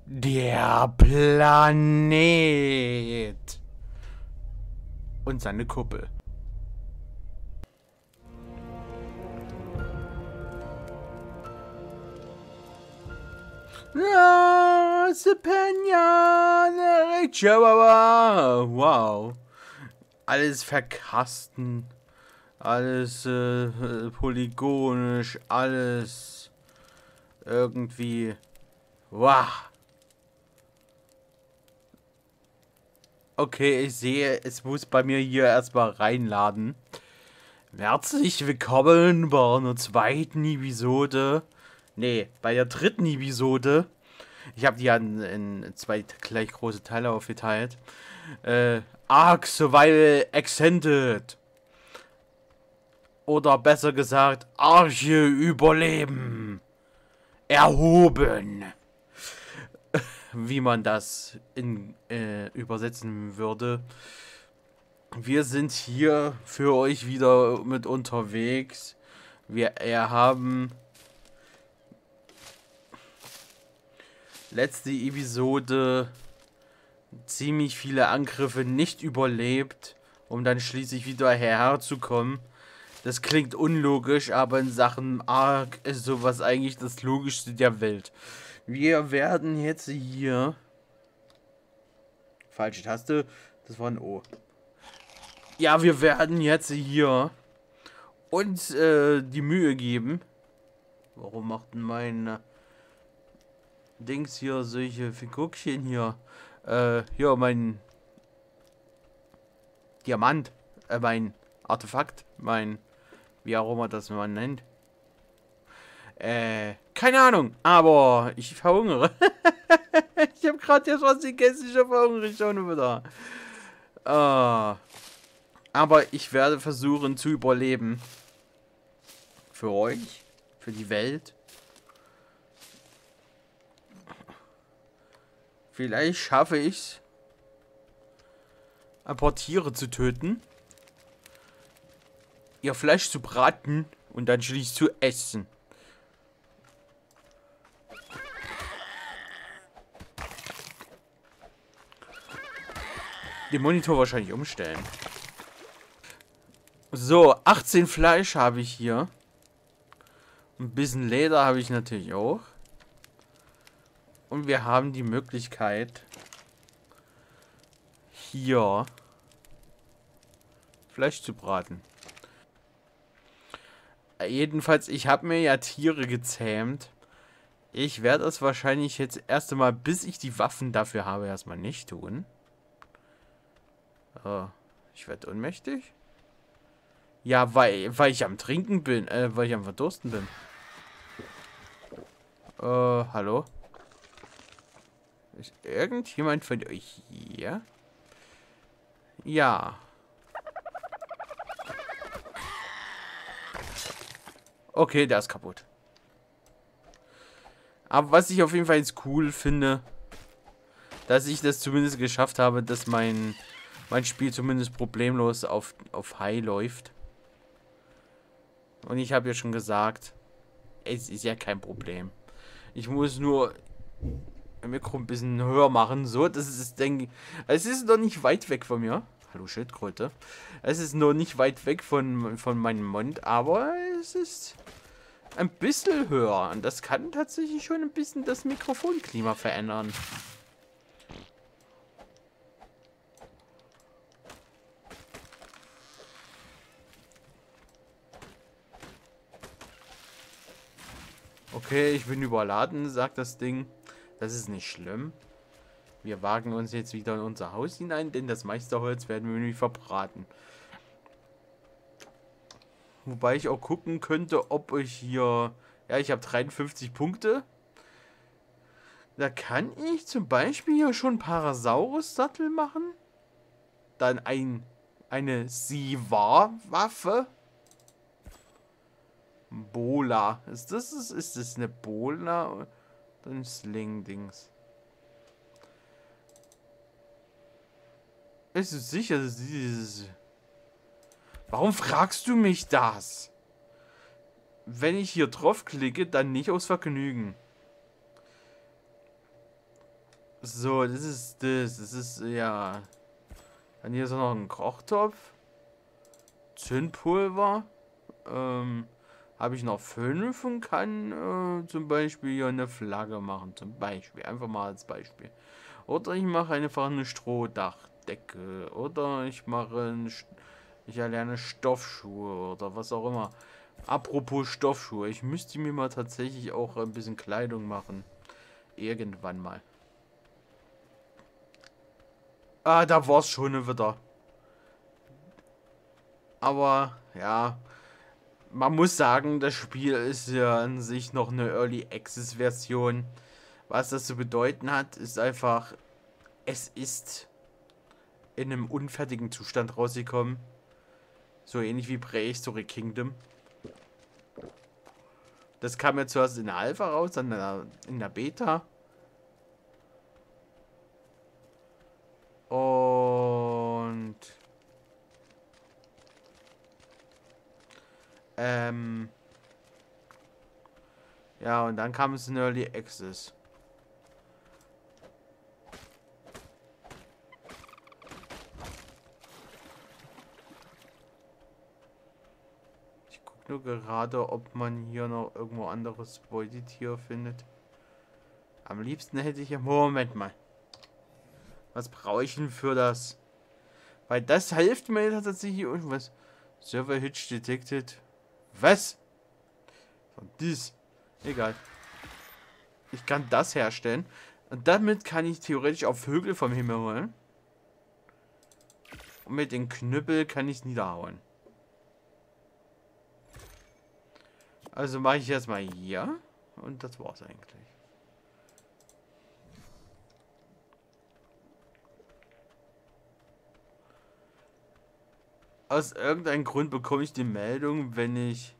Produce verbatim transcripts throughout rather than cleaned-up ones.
Der Planet und seine Kuppel. Ja, wow. Alles verkasten. Alles äh, polygonisch. Alles irgendwie. Wow. Okay, ich sehe, es muss bei mir hier erstmal reinladen. Herzlich willkommen bei einer zweiten Episode. Nee, bei der dritten Episode. Ich habe die ja in, in zwei gleich große Teile aufgeteilt. Äh, Ark Survival Extended. Oder besser gesagt, Arche Überleben. Erhoben. Wie man das in, äh, übersetzen würde. Wir sind hier für euch wieder mit unterwegs. Wir er haben letzte Episode ziemlich viele Angriffe nicht überlebt, um dann schließlich wieder herzukommen. Das klingt unlogisch, aber in Sachen Ark ist sowas eigentlich das Logischste der Welt. Wir werden jetzt hier... Falsche Taste, das war ein O. Ja, wir werden jetzt hier uns äh, die Mühe geben. Warum macht denn mein Dings hier solche Figurchen hier? Äh, hier mein Diamant, äh, mein Artefakt, mein, wie auch immer das man nennt. Äh, keine Ahnung, aber ich verhungere. Ich habe gerade jetzt was gegessen, ich verhungere schon wieder. Uh, aber ich werde versuchen zu überleben. Für euch, für die Welt. Vielleicht schaffe ich es, ein paar Tiere zu töten, ihr Fleisch zu braten und dann schließlich zu essen. Den Monitor wahrscheinlich umstellen. So, achtzehn Fleisch habe ich hier. Ein bisschen Leder habe ich natürlich auch. Und wir haben die Möglichkeit, hier Fleisch zu braten. Jedenfalls, ich habe mir ja Tiere gezähmt. Ich werde es wahrscheinlich jetzt erst einmal, bis ich die Waffen dafür habe, erstmal nicht tun. Oh, ich werde ohnmächtig. Ja, weil, weil ich am Trinken bin, äh, weil ich am Verdursten bin. Äh, hallo? Ist irgendjemand von euch hier? Ja. Okay, der ist kaputt. Aber was ich auf jeden Fall jetzt cool finde, dass ich das zumindest geschafft habe, dass mein, mein Spiel zumindest problemlos auf, auf High läuft. Und ich habe ja schon gesagt, es ist ja kein Problem. Ich muss nur im Mikro ein bisschen höher machen, so, das ist, denke ich, es ist noch nicht weit weg von mir. Hallo Schildkröte. Es ist noch nicht weit weg von, von meinem Mund, aber es ist ein bisschen höher. Und das kann tatsächlich schon ein bisschen das Mikrofonklima verändern. Okay, ich bin überladen, sagt das Ding. Das ist nicht schlimm. Wir wagen uns jetzt wieder in unser Haus hinein, denn das meiste Holz werden wir nämlich verbraten. Wobei ich auch gucken könnte, ob ich hier... Ja, ich habe dreiundfünfzig Punkte. Da kann ich zum Beispiel hier schon Parasaurus-Sattel machen. Dann ein, eine Sivar-Waffe. Bola. Ist das, ist, ist das eine Bola? Dann Sling-Dings. Bist du sicher, dass dieses... Warum fragst du mich das? Wenn ich hier drauf klicke, dann nicht aus Vergnügen. So, das ist das. Das ist, ja. Dann hier ist noch ein Kochtopf. Zündpulver. Ähm, habe ich noch fünf und kann äh, zum Beispiel hier eine Flagge machen. Zum Beispiel. Einfach mal als Beispiel. Oder ich mache einfach eine Strohdachdecke. Oder ich mache ein, ich erlerne Stoffschuhe oder was auch immer. Apropos Stoffschuhe. Ich müsste mir mal tatsächlich auch ein bisschen Kleidung machen. Irgendwann mal. Ah, da war es schon wieder. Aber, ja. Man muss sagen, das Spiel ist ja an sich noch eine Early Access Version. Was das zu bedeuten hat, ist einfach, es ist in einem unfertigen Zustand rausgekommen. So ähnlich wie Prehistoric Kingdom. Das kam ja zuerst in der Alpha raus, dann in der, in der Beta. Und ähm ja, und dann kam es in Early Access. Ich gucke nur gerade, ob man hier noch irgendwo anderes Beutetier findet. Am liebsten hätte ich ja... Moment mal. Was brauche ich denn für das? Weil das hilft mir tatsächlich irgendwas. Server Hitch detected. Was? Und dies. Egal. Ich kann das herstellen. Und damit kann ich theoretisch auch Vögel vom Himmel holen. Und mit dem Knüppel kann ich es niederhauen. Also mache ich erstmal hier. Und das war's eigentlich. Aus irgendeinem Grund bekomme ich die Meldung, wenn ich...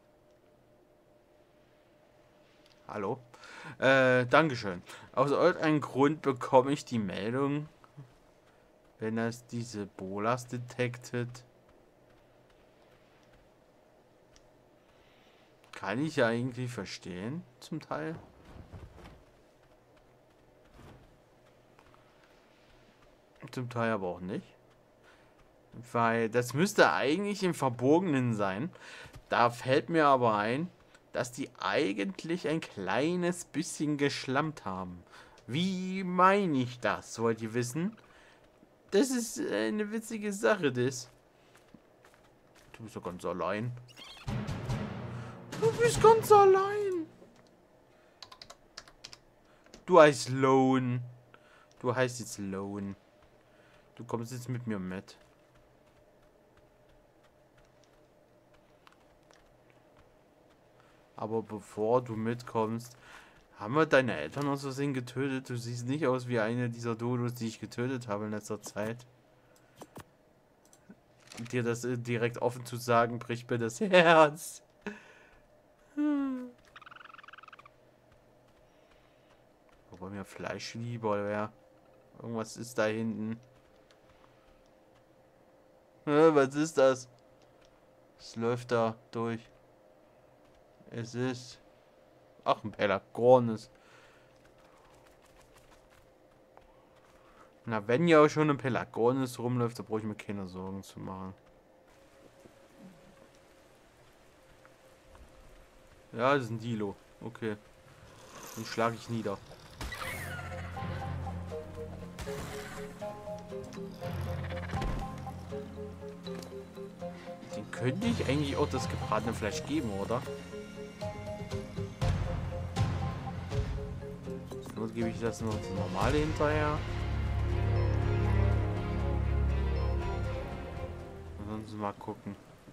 Hallo? Äh, Dankeschön. Aus irgendeinem Grund bekomme ich die Meldung, wenn es diese Bolas detected. Kann ich ja eigentlich verstehen, zum Teil. Zum Teil aber auch nicht. Weil das müsste eigentlich im Verborgenen sein. Da fällt mir aber ein, dass die eigentlich ein kleines bisschen geschlammt haben. Wie meine ich das? Wollt ihr wissen? Das ist eine witzige Sache, das. Du bist doch ganz allein. Du bist ganz allein. Du heißt Lone. Du heißt jetzt Lone. Du kommst jetzt mit mir mit. Aber bevor du mitkommst, haben wir deine Eltern aus Versehen getötet? Du siehst nicht aus wie eine dieser Dodos, die ich getötet habe in letzter Zeit. Und dir das direkt offen zu sagen, bricht mir das Herz. Hm. Wobei mir Fleisch lieber wäre. Irgendwas ist da hinten. Äh, was ist das? Es läuft da durch. Es ist... Ach, ein Pelagornis. Na, wenn ja auch schon ein Pelagornis rumläuft, da brauche ich mir keine Sorgen zu machen. Ja, das ist ein Dilo. Okay. Den schlage ich nieder. Den könnte ich eigentlich auch das gebratene Fleisch geben, oder? Nur gebe ich das noch das normale hinterher. Ansonsten mal gucken.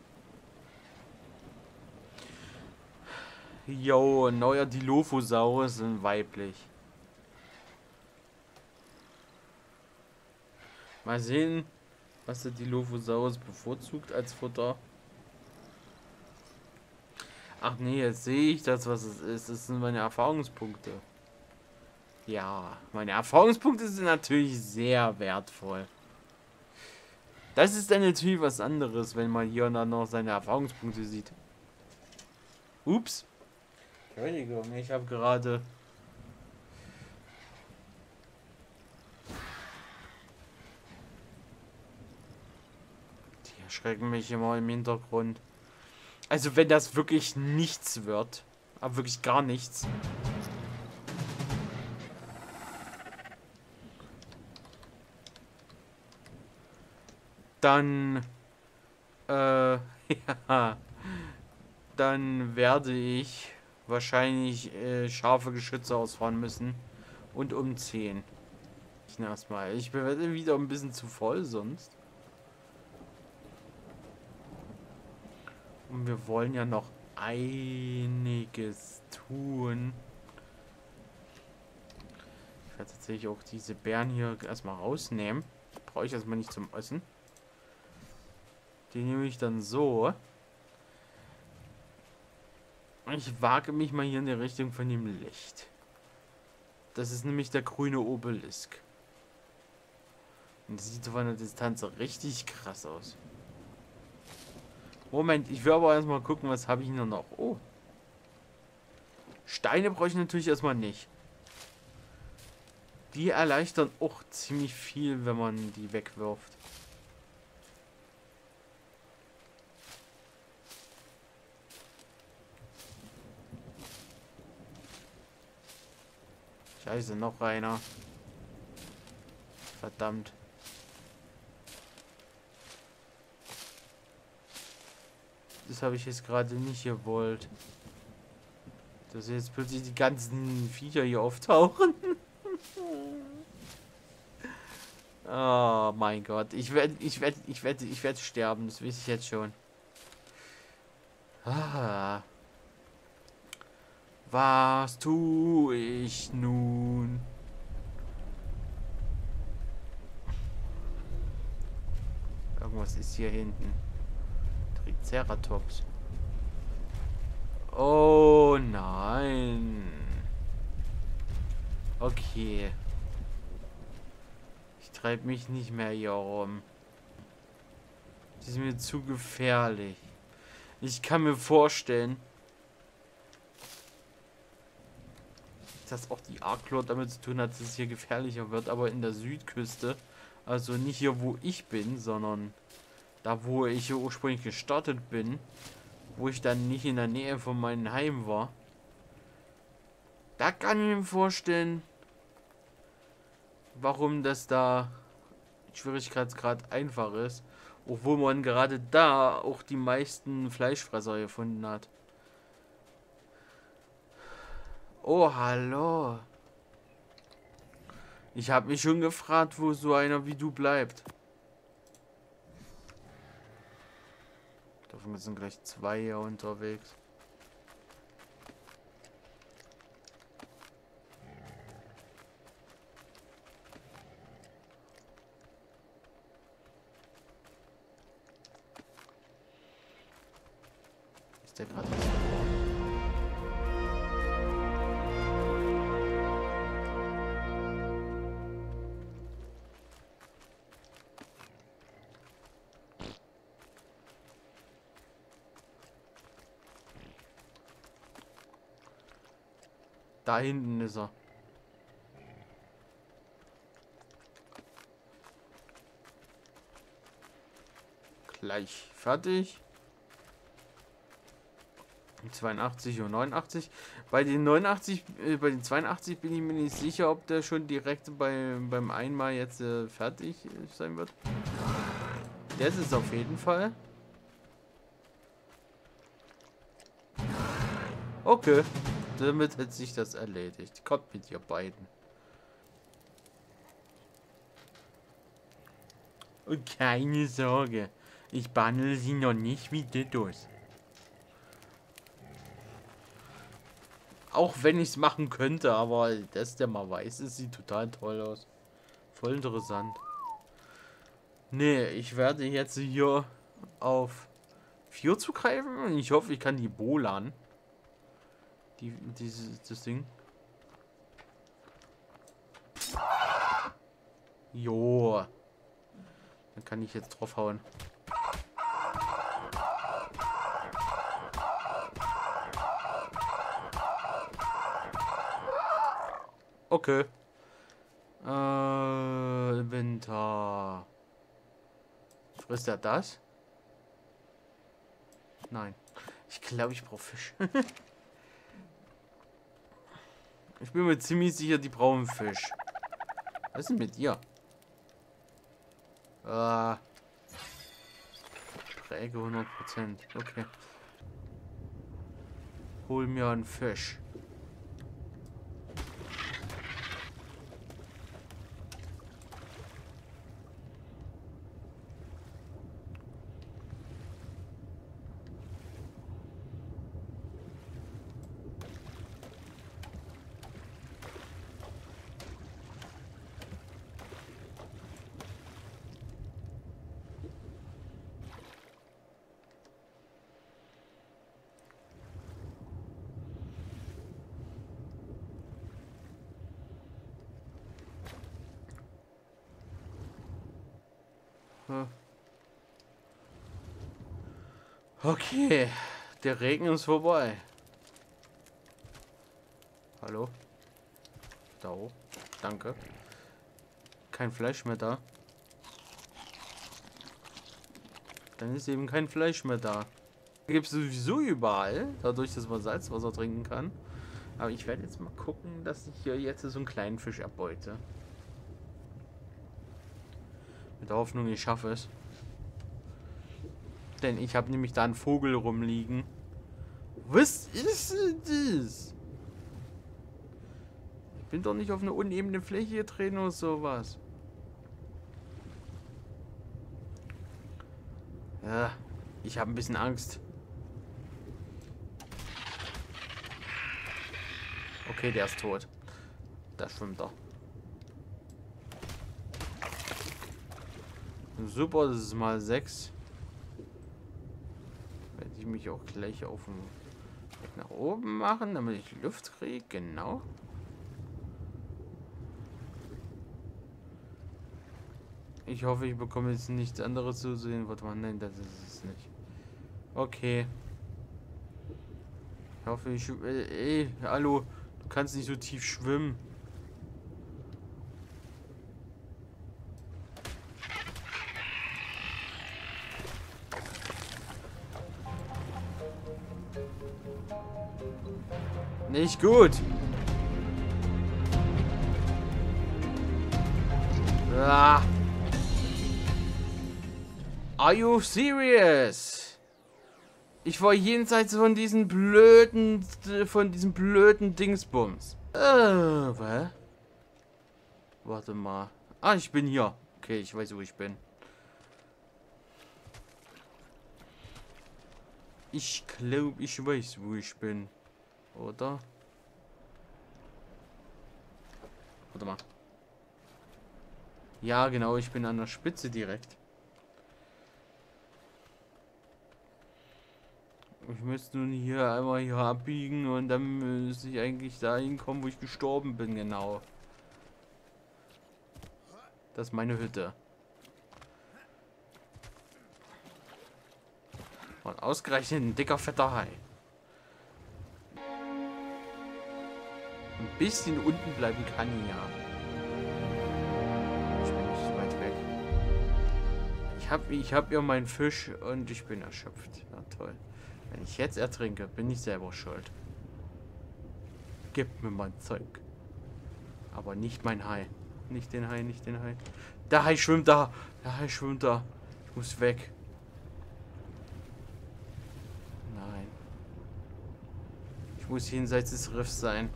Jo, neuer Dilophosaurus sind weiblich. Mal sehen, was der Dilophosaurus bevorzugt als Futter. Ach nee, jetzt sehe ich das, was es ist. Das sind meine Erfahrungspunkte. Ja, meine Erfahrungspunkte sind natürlich sehr wertvoll. Das ist dann natürlich was anderes, wenn man hier dann noch seine Erfahrungspunkte sieht. Ups. Entschuldigung, ich habe gerade... erschrecken mich immer im Hintergrund. Also wenn das wirklich nichts wird, aber wirklich gar nichts. Dann, äh, ja, dann werde ich wahrscheinlich äh, scharfe Geschütze ausfahren müssen und umziehen. Ich erstmal. Ich werde wieder ein bisschen zu voll sonst. Und wir wollen ja noch einiges tun. Ich werde tatsächlich auch diese Beeren hier erstmal rausnehmen. Brauche ich erstmal nicht zum Essen. Die nehme ich dann so. Ich wage mich mal hier in die Richtung von dem Licht. Das ist nämlich der grüne Obelisk. Und das sieht so von der Distanz richtig krass aus. Moment, ich will aber erstmal gucken, was habe ich nur noch. Oh. Steine brauche ich natürlich erstmal nicht. Die erleichtern auch ziemlich viel, wenn man die wegwirft. Scheiße, noch einer. Verdammt. Das habe ich jetzt gerade nicht gewollt. Dass jetzt plötzlich die ganzen Viecher hier auftauchen. Oh mein Gott. Ich werde, ich werde, ich werde, ich werde sterben. Das weiß ich jetzt schon. Ah. Was tue ich nun? Irgendwas ist hier hinten. Triceratops. Oh nein. Okay. Ich treibe mich nicht mehr hier rum. Das ist mir zu gefährlich. Ich kann mir vorstellen, dass auch die Arklord damit zu tun hat, dass es hier gefährlicher wird, aber in der Südküste, also nicht hier, wo ich bin, sondern da, wo ich hier ursprünglich gestartet bin, wo ich dann nicht in der Nähe von meinem Heim war, da kann ich mir vorstellen, warum das da Schwierigkeitsgrad einfach ist, obwohl man gerade da auch die meisten Fleischfresser gefunden hat. Oh, hallo. Ich habe mich schon gefragt, wo so einer wie du bleibt. Davon sind gleich zwei hier unterwegs. Ist der gerade? Da hinten ist er. Gleich fertig. zweiundachtzig und neunundachtzig. Bei den neunundachtzig, äh, bei den zweiundachtzig bin ich mir nicht sicher, ob der schon direkt bei, beim einmal jetzt äh, fertig sein wird. Der ist es auf jeden Fall. Okay. Damit hat sich das erledigt. Kommt mit ihr beiden. Und keine Sorge. Ich behandle sie noch nicht wie Dittos. Auch wenn ich es machen könnte, aber dass der mal weiß, es sieht total toll aus. Voll interessant. Nee, ich werde jetzt hier auf vier zugreifen und ich hoffe, ich kann die Bolan. Die, dieses, das Ding. Jo. Dann kann ich jetzt draufhauen. Okay. Äh, Inventar. Frisst er das? Nein. Ich glaube, ich brauche Fisch. Ich bin mir ziemlich sicher, die brauchen Fisch. Was ist denn mit dir? Ah. Präge hundert Prozent. Okay. Hol mir einen Fisch. Okay, der Regen ist vorbei. Hallo? Da hoch. Danke. Kein Fleisch mehr da. Dann ist eben kein Fleisch mehr da. Gibt es sowieso überall, dadurch, dass man Salzwasser trinken kann. Aber ich werde jetzt mal gucken, dass ich hier jetzt so einen kleinen Fisch erbeute. Mit der Hoffnung, ich schaffe es. Denn ich habe nämlich da einen Vogel rumliegen. Was ist das? Ich bin doch nicht auf eine unebene Fläche getreten oder sowas. Ja, ich habe ein bisschen Angst. Okay, der ist tot. Da schwimmt er. Super, das ist mal sechs. Werde ich mich auch gleich auf den Weg nach oben machen, damit ich Luft kriege. Genau. Ich hoffe, ich bekomme jetzt nichts anderes zu sehen. Warte mal, nein, das ist es nicht. Okay. Ich hoffe, ich... Ey, ey, hallo. Du kannst nicht so tief schwimmen. Nicht gut. Ah. Are you serious? Ich war jenseits von diesen blöden, von diesem blöden Dingsbums. Äh, was? Warte mal. Ah, ich bin hier. Okay, ich weiß, wo ich bin. Ich glaube, ich weiß, wo ich bin. Oder? Warte mal. Ja, genau, ich bin an der Spitze direkt. Ich müsste nun hier einmal hier abbiegen und dann müsste ich eigentlich dahin kommen, wo ich gestorben bin, genau. Das ist meine Hütte. Und ausgerechnet ein dicker, fetter Hai. Ein bisschen unten bleiben kann ja. Ich bin nicht so weit weg. Ich hab, ich hab ja meinen Fisch und ich bin erschöpft. Na toll. Wenn ich jetzt ertrinke, bin ich selber schuld. Gib mir mein Zeug. Aber nicht mein Hai. Nicht den Hai, nicht den Hai. Der Hai schwimmt da. Der Hai schwimmt da. Ich muss weg. Nein. Ich muss jenseits des Riffs sein.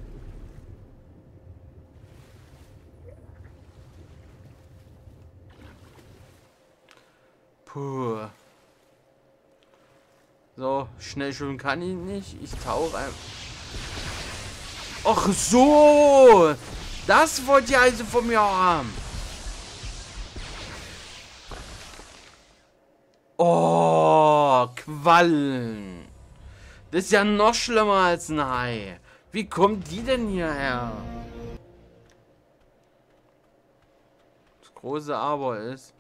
Puh. So, schnell schwimmen kann ich nicht. Ich tauche ein. Ach so! Das wollt ihr also von mir haben. Oh, Quallen. Das ist ja noch schlimmer als ein Hai. Wie kommt die denn hierher? Das große Aber ist...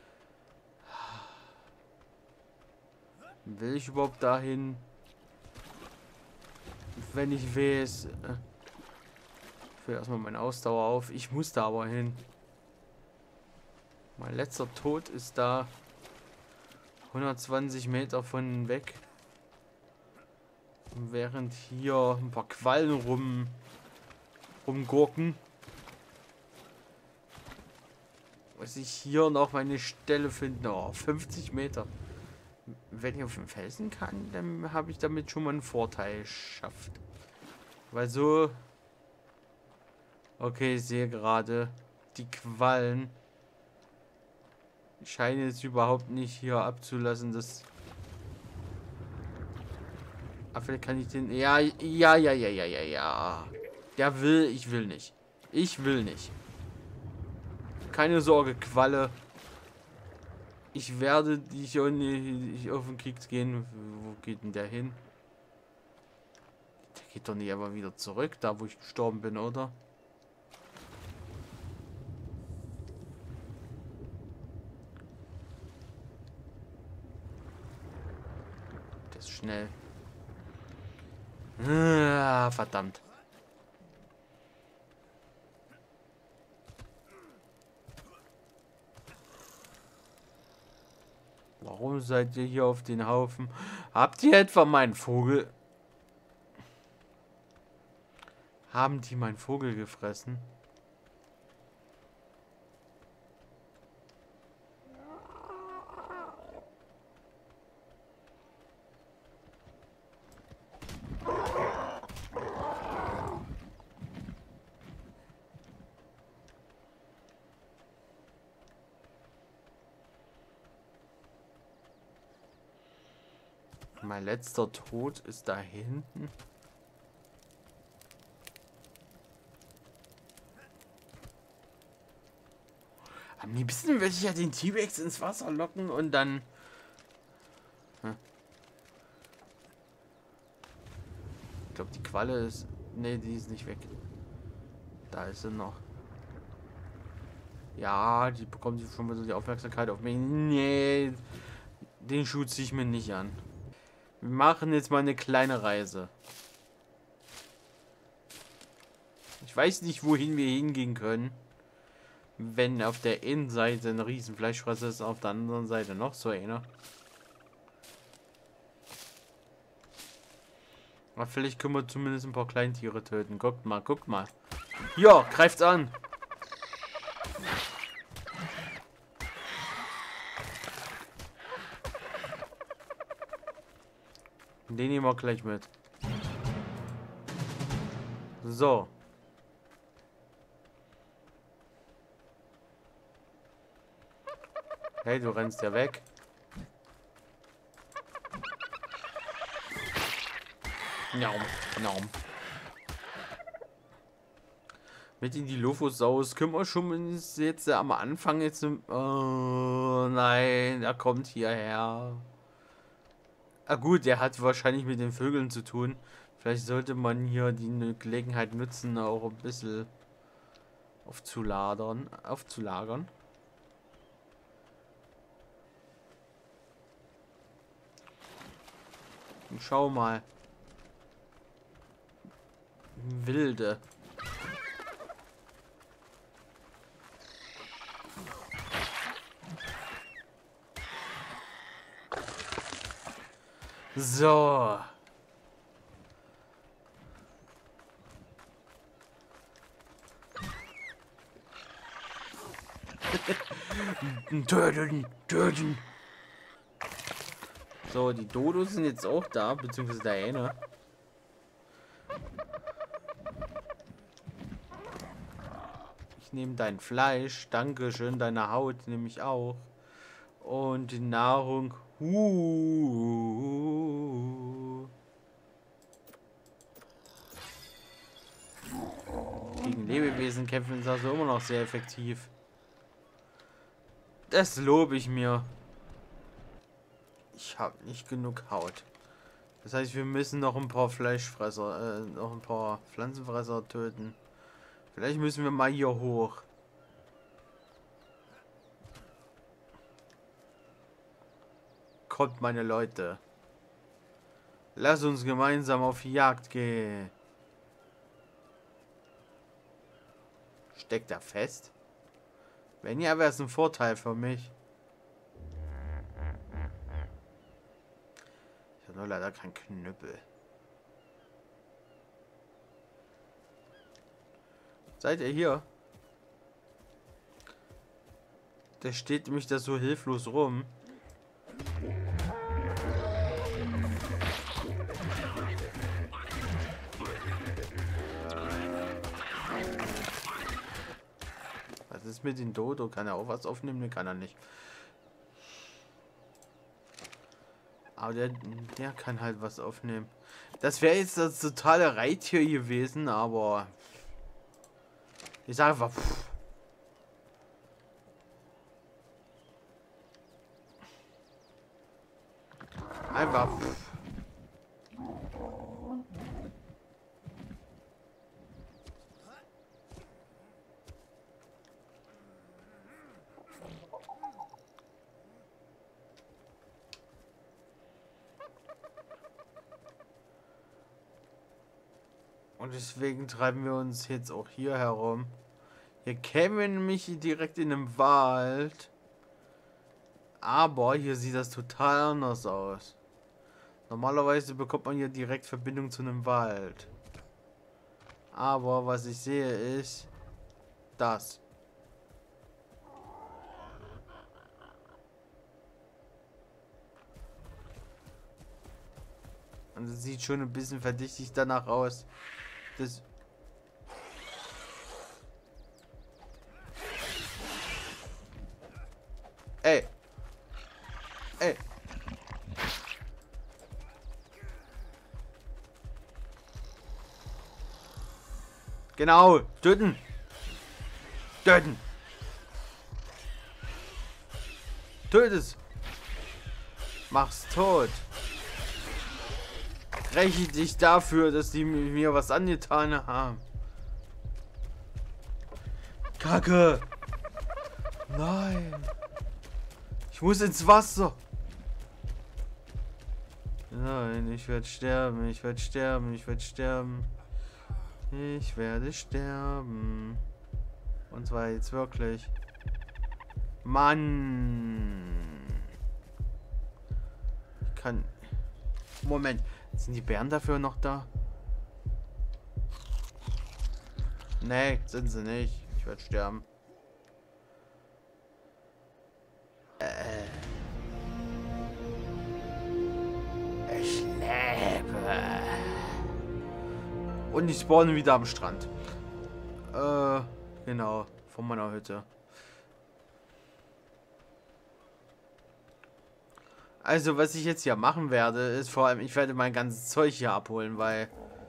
Will ich überhaupt dahin? Wenn ich weiß... Ich will erstmal meine Ausdauer auf. Ich muss da aber hin. Mein letzter Tod ist da hundertzwanzig Meter von weg. Während hier ein paar Quallen rum rumgurken. Muss ich hier noch meine Stelle finden. Oh, fünfzig Meter. Wenn ich auf dem Felsen kann, dann habe ich damit schon mal einen Vorteil geschafft. Weil so... Okay, ich sehe gerade, die Quallen scheinen jetzt überhaupt nicht hier abzulassen, dass... Aber vielleicht kann ich den... Ja, ja, ja, ja, ja, ja, ja. Der will, ich will nicht. Ich will nicht. Keine Sorge, Qualle. Ich werde dich nicht auf den Keks gehen. Wo geht denn der hin? Der geht doch nicht aber wieder zurück, da wo ich gestorben bin, oder? Der ist schnell. Ah, verdammt. Warum seid ihr hier auf den Haufen? Habt ihr etwa meinen Vogel? Haben die meinen Vogel gefressen? Mein letzter Tod ist da hinten. Am liebsten würde ich ja den T-Rex ins Wasser locken und dann... Hm. Ich glaube, die Qualle ist... Ne, die ist nicht weg. Da ist sie noch. Ja, die bekommt schon mal so die Aufmerksamkeit auf mich. Nee, den Schuh ziehe ich mir nicht an. Wir machen jetzt mal eine kleine Reise. Ich weiß nicht, wohin wir hingehen können. Wenn auf der Innenseite ein riesen Fleischfresser ist, auf der anderen Seite noch so einer. Aber vielleicht können wir zumindest ein paar Kleintiere töten. Guckt mal, guckt mal. Ja, greift's an. Den nehmen wir gleich mit. So. Hey, du rennst ja weg. Naum, naum. Mit in die Lophosaurus können wir schon jetzt am Anfang jetzt... Oh nein, er kommt hierher. Ah gut, der hat wahrscheinlich mit den Vögeln zu tun. Vielleicht sollte man hier die Gelegenheit nutzen, auch ein bisschen aufzuladern, aufzulagern. Und schau mal. Wilde. So. Töten, töten. So, die Dodos sind jetzt auch da, beziehungsweise der eine. Ich nehme dein Fleisch, dankeschön, deine Haut nehme ich auch. Und die Nahrung. Uh. Gegen Lebewesen kämpfen ist also immer noch sehr effektiv. Das lobe ich mir. Ich habe nicht genug Haut. Das heißt, wir müssen noch ein paar Fleischfresser, äh, noch ein paar Pflanzenfresser töten. Vielleicht müssen wir mal hier hoch. Kommt, meine Leute. Lass uns gemeinsam auf die Jagd gehen. Steckt er fest? Wenn ja, wäre es ein Vorteil für mich. Ich habe nur leider keinen Knüppel. Seid ihr hier? Der steht nämlich da so hilflos rum. Was ist mit dem Dodo? Kann er auch was aufnehmen? Ne, kann er nicht. Aber der, der kann halt was aufnehmen. Das wäre jetzt das totale Reittier gewesen, aber ich sage einfach, pff. Einfach, pff. Und deswegen treiben wir uns jetzt auch hier herum. Hier kämen wir nämlich direkt in den Wald. Aber hier sieht das total anders aus. Normalerweise bekommt man hier direkt Verbindung zu einem Wald. Aber was ich sehe ist das. Und es sieht schon ein bisschen verdächtig danach aus. Das Ey. Ey. Genau. Töten. Töten. Töte es. Mach's tot. Räche dich dafür, dass die mir was angetan haben. Kacke. Nein. Ich muss ins Wasser. Nein, ich werde sterben. Ich werde sterben. Ich werde sterben. Ich werde sterben. Und zwar jetzt wirklich. Mann. Ich kann... Moment. Sind die Bären dafür noch da? Nee, sind sie nicht. Ich werde sterben. Äh. Ich lebe. Und ich spawne wieder am Strand. Äh, genau. Von meiner Hütte. Also, was ich jetzt hier machen werde, ist vor allem, ich werde mein ganzes Zeug hier abholen, weil...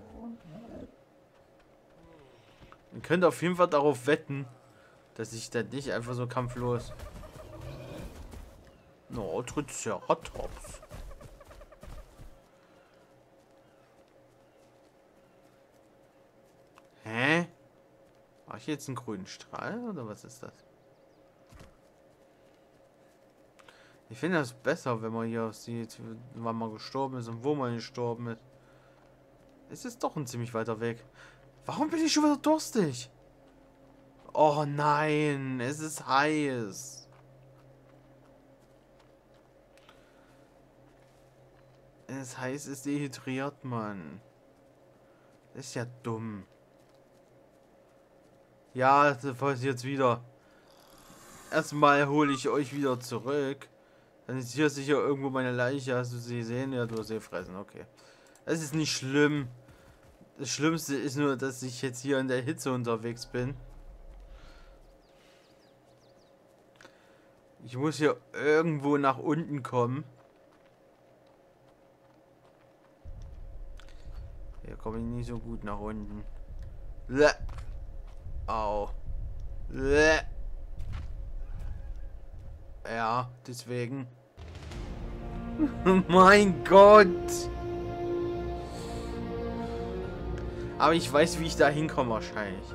Ihr könnt auf jeden Fall darauf wetten, dass ich dann nicht einfach so kampflos... No, Triceratops. Hä? Habe ich jetzt einen grünen Strahl oder was ist das? Ich finde das besser, wenn man hier sieht, wann man gestorben ist und wo man gestorben ist. Es ist doch ein ziemlich weiter Weg. Warum bin ich schon wieder durstig? Oh nein, es ist heiß. Es ist heiß, ist dehydriert, Mann. Das ist ja dumm. Ja, das passiert jetzt wieder. Erstmal hole ich euch wieder zurück. Dann ist hier sicher irgendwo meine Leiche. Hast du sie gesehen? Ja, du hast sie gefressen. Okay. Das ist nicht schlimm. Das Schlimmste ist nur, dass ich jetzt hier in der Hitze unterwegs bin. Ich muss hier irgendwo nach unten kommen. Hier komme ich nicht so gut nach unten. Bäh. Au. Bäh. Ja, deswegen. Mein Gott. Aber ich weiß, wie ich da hinkomme wahrscheinlich.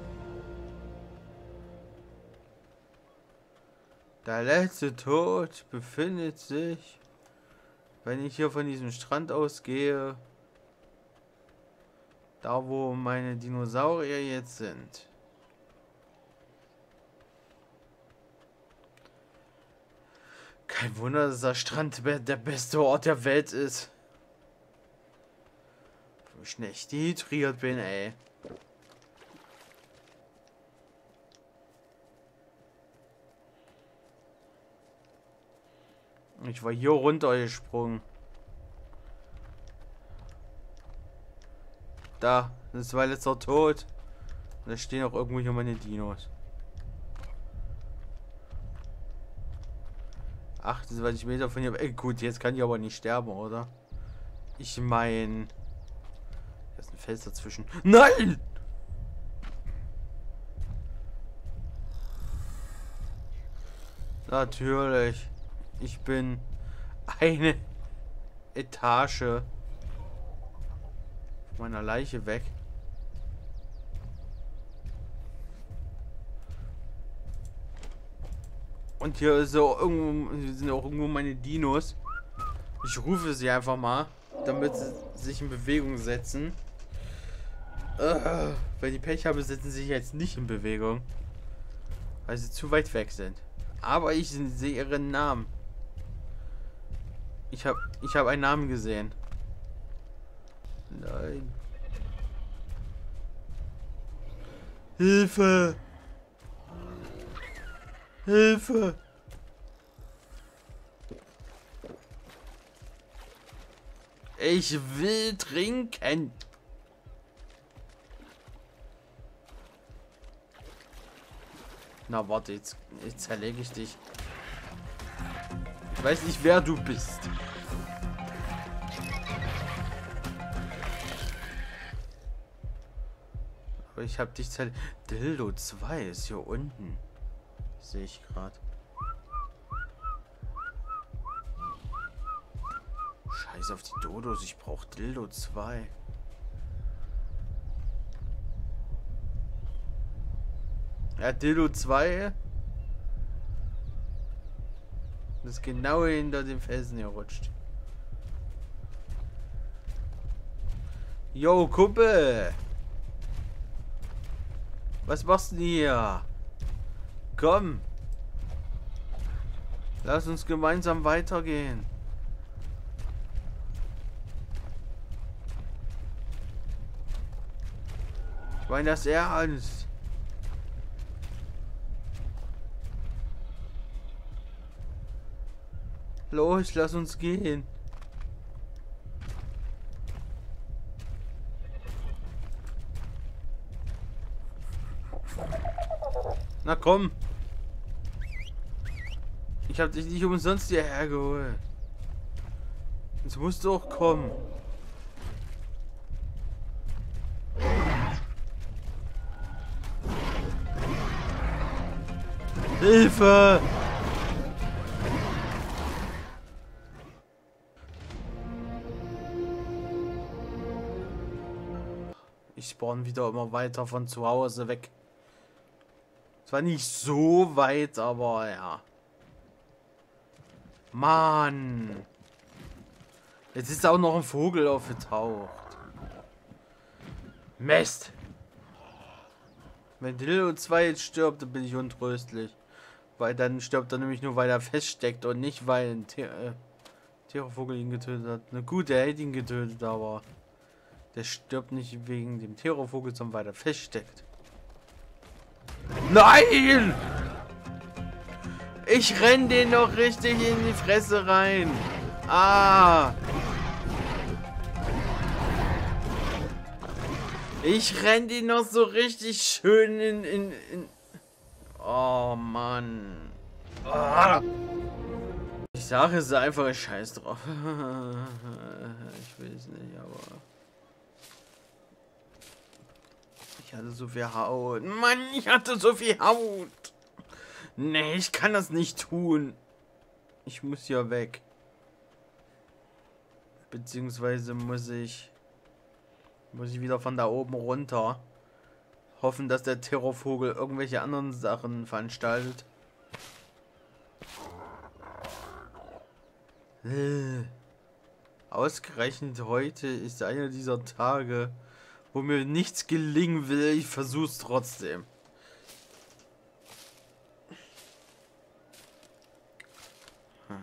Der letzte Tod befindet sich, wenn ich hier von diesem Strand ausgehe, da wo meine Dinosaurier jetzt sind. Kein Wunder, dass der Strand der beste Ort der Welt ist. Wo ich nicht dehydriert bin, ey. Ich war hier runtergesprungen. Da, das war letzter Tod. Und da stehen auch irgendwo hier meine Dinos. achtundzwanzig Meter von hier. Ey, gut, jetzt kann ich aber nicht sterben, oder? Ich meine... Da ist ein Fels dazwischen. Nein! Natürlich. Ich bin eine Etage von meiner Leiche weg. Und hier ist so irgendwo, hier sind auch irgendwo meine Dinos. Ich rufe sie einfach mal, damit sie sich in Bewegung setzen. Uh, wenn ich Pech habe, setzen sie sich jetzt nicht in Bewegung. Weil sie zu weit weg sind. Aber ich sehe ihren Namen. Ich habe ich hab einen Namen gesehen. Nein. Hilfe! Hilfe! Ich will trinken! Na warte, jetzt, jetzt zerlege ich dich. Ich weiß nicht, wer du bist. Aber ich habe dich zerlegt. Dildo zwei ist hier unten. Sehe ich gerade. Scheiß auf die Dodos, ich brauche Dildo zwei. Ja, Dildo zwei. Das ist genau hinter dem Felsen gerutscht. Yo, Kumpel! Was machst du denn hier? Komm! Lass uns gemeinsam weitergehen. Ich meine das ernst. Los, lass uns gehen. Na komm. Ich hab dich nicht umsonst hierher geholt. Jetzt musst du auch kommen. Hilfe! Ich spawn wieder immer weiter von zu Hause weg. Zwar nicht so weit, aber ja. Mann. Jetzt ist auch noch ein Vogel aufgetaucht. Mist. Wenn Dildo zwei jetzt stirbt, dann bin ich untröstlich. Weil dann stirbt er nämlich nur, weil er feststeckt und nicht, weil ein Tier, äh, Terrorvogel ihn getötet hat. Na gut, er hätte ihn getötet, aber der stirbt nicht wegen dem Terrorvogel, sondern weil er feststeckt. Nein! Ich renn den noch richtig in die Fresse rein. Ah! Ich renn den noch so richtig schön in... in, in oh Mann. Ah! Ich sage es einfach, scheiß drauf. Ich will es nicht, aber... Ich hatte so viel Haut. Mann, ich hatte so viel Haut. Nee, ich kann das nicht tun. Ich muss hier weg. Beziehungsweise muss ich... Muss ich wieder von da oben runter. Hoffen, dass der Terrorvogel irgendwelche anderen Sachen veranstaltet. Äh. Ausgerechnet heute ist einer dieser Tage, wo mir nichts gelingen will. Ich versuch's trotzdem. Hm.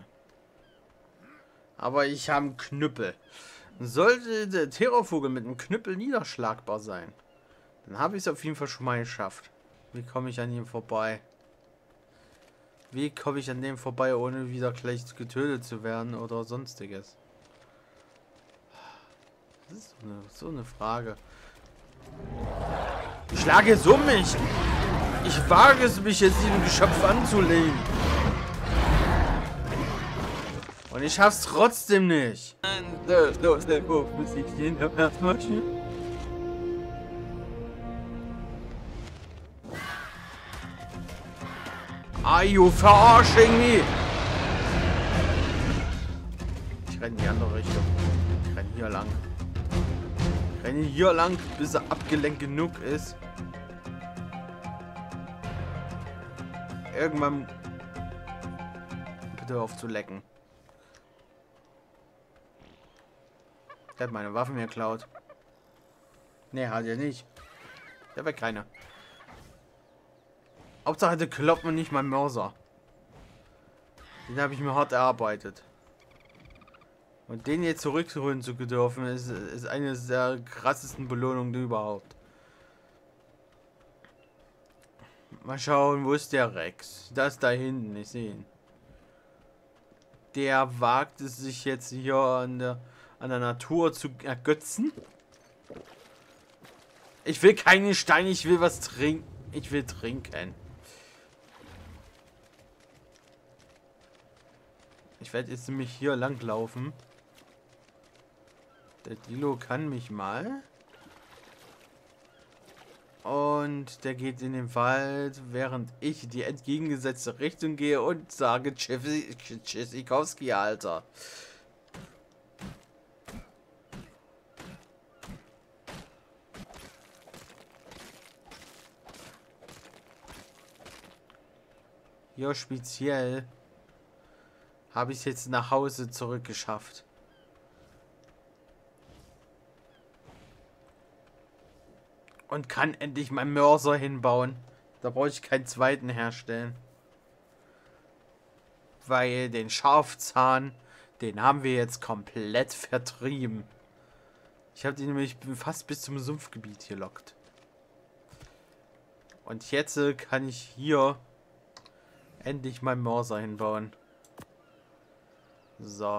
Aber ich habe einen Knüppel. Sollte der Terrorvogel mit einem Knüppel niederschlagbar sein, dann habe ich es auf jeden Fall schon mal geschafft. Wie komme ich an ihm vorbei? Wie komme ich an dem vorbei, ohne wieder gleich getötet zu werden oder sonstiges? Das ist so eine, so eine Frage. Ich schlage jetzt um mich. Ich wage es, mich jetzt diesem Geschöpf anzulegen. Und ich schaff's trotzdem nicht. Los, los, los, Musikchen, erstmal schön. Are you verarsching me? Ich renne in die andere Richtung. Ich renne hier lang. Ich renne hier lang, bis er abgelenkt genug ist. Irgendwann... Bitte hör auf zu lecken. Der hat meine Waffe mir geklaut. Ne, hat er nicht. Der wäre keine. Hauptsache, der kloppt mir nicht mein Mörser. Den habe ich mir hart erarbeitet. Und den jetzt zurückholen zu dürfen, ist, ist eine der krassesten Belohnungen überhaupt. Mal schauen, wo ist der Rex? Das da hinten, ich sehe ihn. Der wagt es sich jetzt hier an der, an der Natur zu ergötzen. Ich will keine Steine, ich will was trinken. Ich will trinken. Ich werde jetzt nämlich hier lang laufen. Der Dilo kann mich mal. Und der geht in den Wald, während ich die entgegengesetzte Richtung gehe und sage Tschüssikowski, Alter. Ja, speziell habe ich es jetzt nach Hause zurückgeschafft. Und kann endlich meinen Mörser hinbauen. Da brauche ich keinen zweiten herstellen. Weil den Scharfzahn, den haben wir jetzt komplett vertrieben. Ich habe den nämlich fast bis zum Sumpfgebiet hier lockt. Und jetzt kann ich hier endlich meinen Mörser hinbauen. So.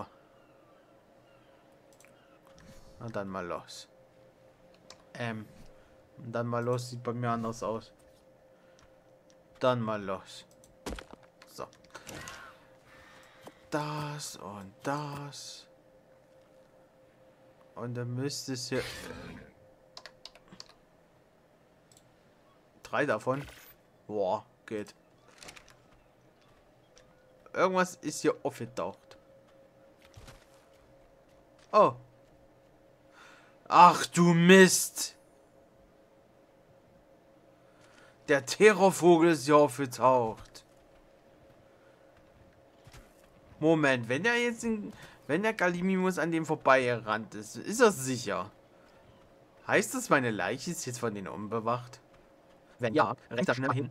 Und dann mal los. Ähm. Und dann mal los, sieht bei mir anders aus. Dann mal los. So. Das und das. Und dann müsste es hier... Drei davon? Boah, geht. Irgendwas ist hier aufgetaucht. Oh. Ach du Mist. Der Terrorvogel ist hier aufgetaucht. Moment, wenn der jetzt in, wenn der Gallimimus an dem vorbeigerannt ist, ist er sicher. Heißt das, meine Leiche ist jetzt von denen unbewacht? Wenn ja, rennt da schnell mal hin.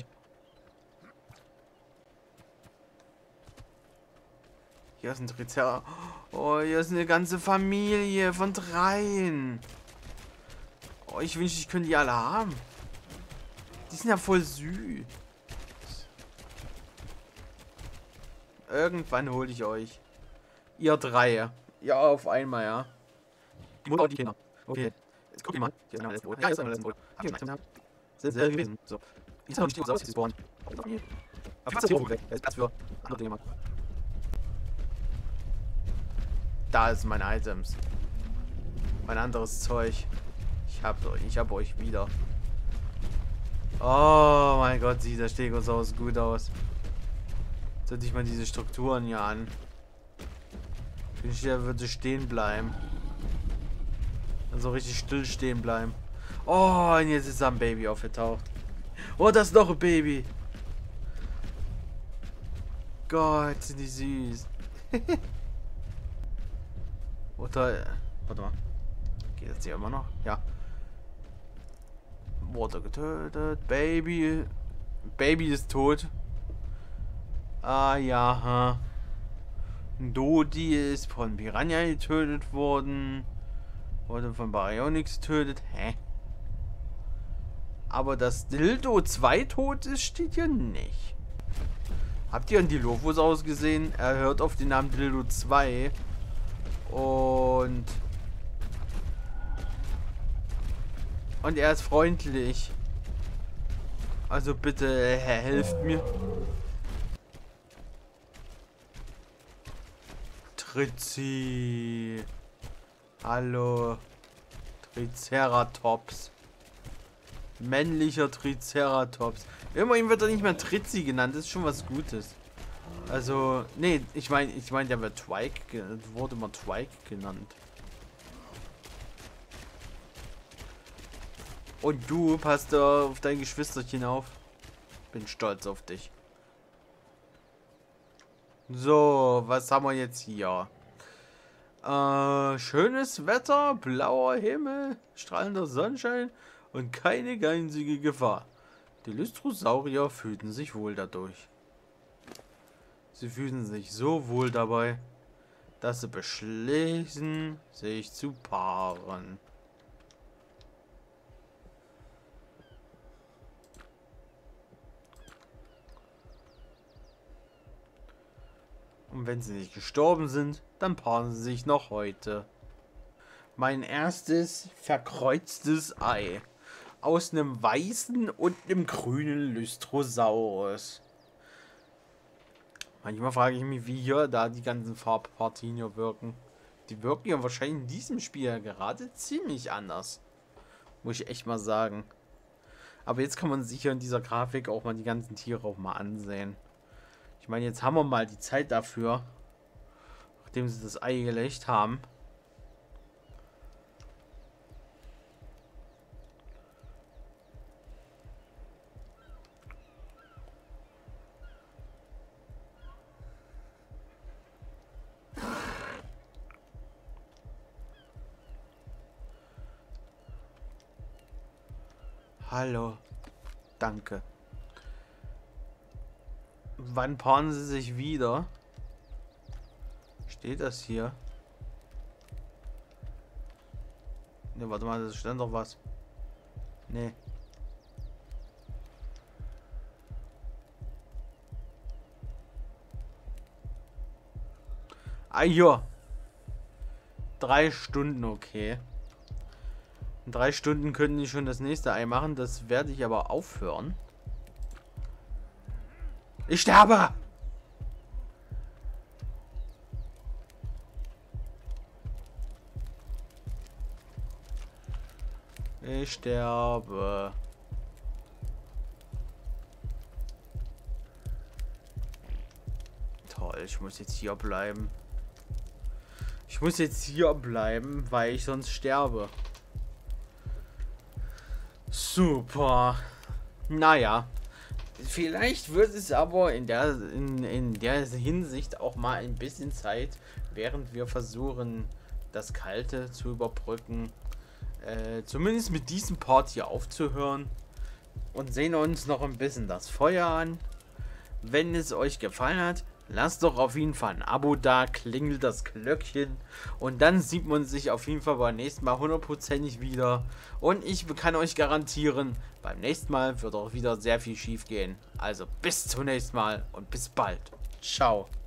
Hier ist ein Tricer. Oh, hier ist eine ganze Familie von dreien. Oh, ich wünschte, ich könnte die alle haben. Die sind ja voll süß. Irgendwann hole ich euch. Ihr drei. Ja, auf einmal, ja. Mutter und die Kinder. Okay. Jetzt guck ich mal. Hier ist einmal das Boot. Ja, hier ist einmal das Boot. Hab ich schon Sind sehr gewesen. So. Ich sag noch nicht, wo es aus, gespawnt. Aber ich mach das hier weg. Da ist Platz für andere Dinge. Da ist meine Items. Mein anderes Zeug. Ich hab, ich hab euch wieder. Oh mein Gott, sieht der Stegosaurus gut aus. Sollte ich mal diese Strukturen hier an. Ich der würde stehen bleiben. Also richtig still stehen bleiben. Oh, und jetzt ist da ein Baby aufgetaucht. Oh, das ist noch ein Baby. Gott, sind die süß. Oder, warte mal. Geht das hier immer noch? Ja. Wurde getötet. Baby. Baby ist tot. Ah ja. Dodi ist von Piranha getötet worden. Wurde von Baryonyx getötet. Hä? Aber dass Dildo zwei tot ist, steht hier nicht. Habt ihr an die Lofus ausgesehen? Er hört auf den Namen Dildo zwei. Und... Und er ist freundlich. Also bitte, helft mir. Tritzi. Hallo. Triceratops. Männlicher Triceratops. Immerhin wird er nicht mehr Tritzi genannt. Das ist schon was Gutes. Also, nee, ich meine, ich meine, der wird Twike, wurde mal Twike genannt. Und du passt da auf dein Geschwisterchen auf. Bin stolz auf dich. So, was haben wir jetzt hier? Äh, schönes Wetter, blauer Himmel, strahlender Sonnenschein und keine einzige Gefahr. Die Lystrosaurier fühlten sich wohl dadurch. Sie fühlten sich so wohl dabei, dass sie beschließen, sich zu paaren. Und wenn sie nicht gestorben sind, dann paaren sie sich noch heute. Mein erstes verkreuztes Ei. Aus einem weißen und einem grünen Lystrosaurus. Manchmal frage ich mich, wie hier da die ganzen Farbpartien hier wirken. Die wirken ja wahrscheinlich in diesem Spiel ja gerade ziemlich anders. Muss ich echt mal sagen. Aber jetzt kann man sicher in dieser Grafik auch mal die ganzen Tiere auch mal ansehen. Ich meine, jetzt haben wir mal die Zeit dafür, nachdem sie das Ei gelegt haben. Hallo. Danke. Wann paaren sie sich wieder? Steht das hier? Ne, warte mal, das stand doch was. Ne. Ah, ja. Drei Stunden, okay. In drei Stunden könnten die schon das nächste Ei machen. Das werde ich aber aufhören. Ich sterbe! Ich sterbe. Toll, ich muss jetzt hier bleiben. Ich muss jetzt hier bleiben, weil ich sonst sterbe. Super. Naja. Vielleicht wird es aber in der, in, in der Hinsicht auch mal ein bisschen Zeit, während wir versuchen, das Kalte zu überbrücken, äh, zumindest mit diesem Part hier aufzuhören und sehen uns noch ein bisschen das Feuer an. Wenn es euch gefallen hat, lasst doch auf jeden Fall ein Abo da, klingelt das Glöckchen und dann sieht man sich auf jeden Fall beim nächsten Mal hundertprozentig wieder. Und ich kann euch garantieren, beim nächsten Mal wird auch wieder sehr viel schief gehen. Also bis zum nächsten Mal und bis bald. Ciao.